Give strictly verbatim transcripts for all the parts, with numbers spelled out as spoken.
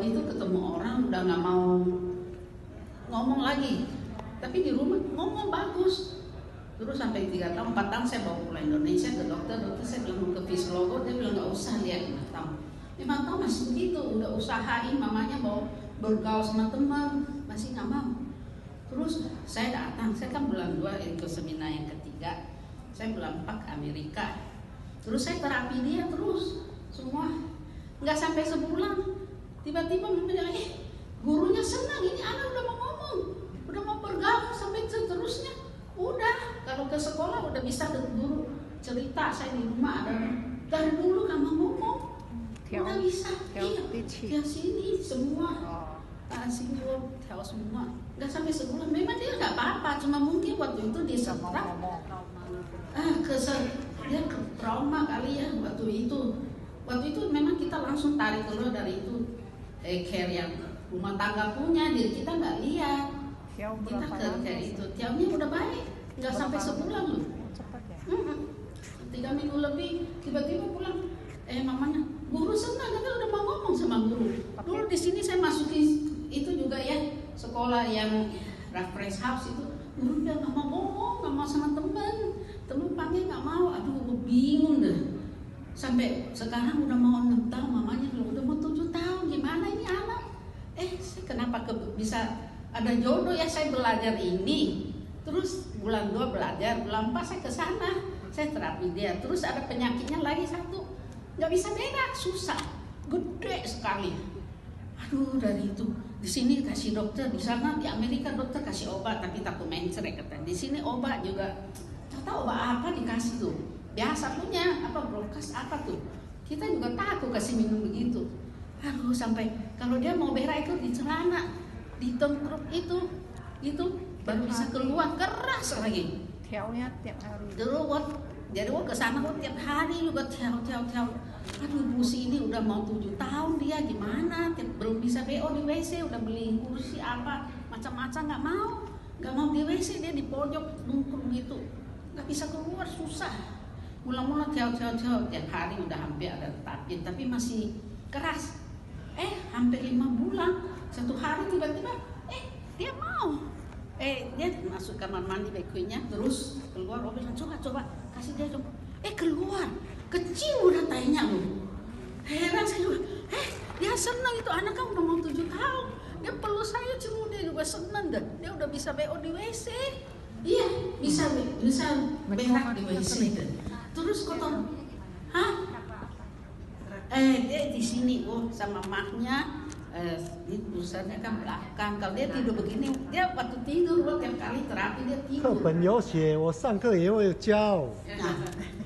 waktu itu ketemu orang udah nggak mau ngomong lagi, tapi di rumah ngomong bagus. Terus sampai tiga tahun, empat tahun saya bawa pulang Indonesia ke dokter, dokter saya bilang mau ke fisiolog, dia bilang nggak usah lihat lima tahun. Lima tahun masih begitu, udah usahain mamanya bawa bergaul sama teman, masih nggak mau. Terus saya datang, saya kan bulan dua itu seminar yang ketiga, saya bulan empat ke Amerika. Terus saya terapi dia terus, semua nggak sampai sebulan, tiba-tiba bilang, eh gurunya senang, ini anak udah mau ngomong, udah mau bergaul sampai seterusnya. Udah, kalau ke sekolah udah bisa ke guru cerita saya di rumah ada dari dulu kamu ngomong, udah bisa, iya, dia sini semua, ah sini lo tahu semua, nggak sampai sebulan. Memang dia nggak apa-apa, cuma mungkin waktu itu dia setrap, ah kesel, dia ke trauma kali ya waktu itu. Waktu itu memang kita langsung tarik keluar dari itu, eh care yang rumah tangga punya, diri kita nggak lihat. Kita ke kayak itu, tiapnya udah baik, nggak sampai sebulan loh. Hmm, tiga minggu lebih, tiba-tiba pulang, eh mamanya, guru senang, kan udah mau ngomong sama guru. Dulu di sini saya masukin itu juga ya, sekolah yang reference house itu, guru udah nggak mau ngomong, nggak mau sama teman, teman panggil nggak mau, aduh gue bingung deh. Sampai sekarang udah mau enam tahun, mamanya udah mau tujuh tahun, gimana ini anak? Eh, kenapa ke, bisa ada jodoh ya, saya belajar ini, terus bulan dua belajar, bulan empat saya ke sana, saya terapi dia, terus ada penyakitnya lagi satu, nggak bisa berak, susah, gede sekali. Aduh dari itu, di sini kasih dokter, di sana di Amerika dokter kasih obat, tapi takut mencerek katanya. Di sini obat juga, tak tahu obat apa dikasih tuh, biasa punya apa broadcast apa tuh, kita juga takut kasih minum begitu. Aduh sampai kalau dia mau berak itu di celana, di tengkruk itu, itu baru bisa keluar, keras lagi. Tiapnya tiap hari. Dulu waktu jadi waktu kesana waktu tiap hari juga tiap tiap tiap. Aduh kursi ini udah mau tujuh tahun dia gimana? Tiap, belum bisa B O di W C, udah beli kursi apa macam-macam nggak mau, nggak mau di W C, dia di pojok nungkruk gitu, nggak bisa keluar, susah. Mula-mula tiap tiap tiap tiap hari udah hampir ada tapi tapi masih keras. Eh hampir lima bulan. Satu hari tiba-tiba, eh dia mau, eh dia masuk kamar mandi baiknya, terus keluar, oh bilang coba coba kasih dia coba, eh keluar, kecil udah tainya loh, heran saya juga, eh dia senang itu anak kan udah mau tujuh tahun, dia peluk saya cuma dia juga senang deh, dia udah bisa B O di W C, iya bisa bisa berak di W C, terus kotor, hah? Eh dia di sini, oh sama maknya. Eh, ini pusatnya kan belakang. Kalau dia tidur begini, dia waktu tidur, lo tiap kali terapi dia tidur. 课本有写，我上课也会教。 Nah,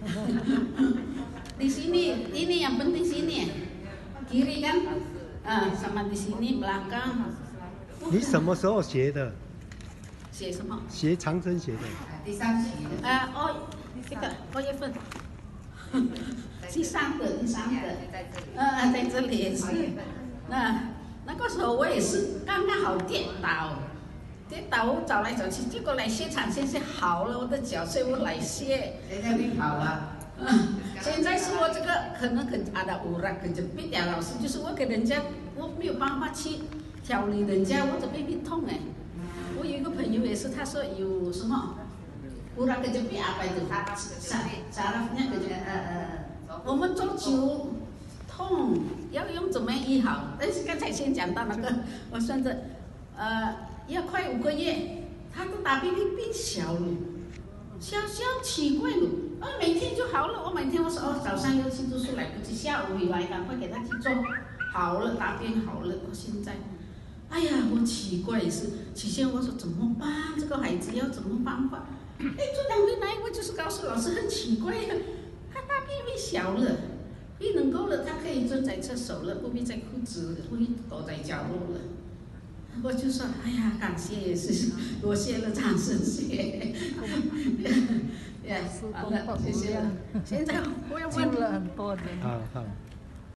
di sini, ini yang penting sini, kiri kan, ah, sama di sini belakang. 你什么时候学的？ 写什么？ 学长征学的。 第三期的。 啊，哦，这个二月份，第三个，第三个，呃，在这里也是，那。 那个时候我也是刚刚好跌倒，跌倒我找来找去，结果来歇场先生好了我的脚，所以我来歇。 现在病好了。 嗯，现在是我这个可能可ada urat kejepit ya，老师就是我给人家我没有办法去调理人家，我的背背痛哎。我有一个朋友也是，他说有什么urat kejepit apa itu？ sarafnya kejepit。我们做久。 痛要用怎么医好？但是刚才先讲到那个，我算着，呃，要快五个月，他的大便变小了，小小奇怪了，啊，每天就好了。我每天我说哦，早上要去读书来不及，下午回来赶快给他去做，好了，大便好了。到现在，哎呀，我奇怪是，起先我说怎么办？这个孩子要怎么办法？哎，这两天来我就是告诉老师很奇怪呀，他大便变小了。 一能够了，他可以蹲在厕所了，不必在裤子，不必躲在角落了。我就说，哎呀，感谢也是，我谢了长生谢。好了，谢谢了。现在我要问。 好好。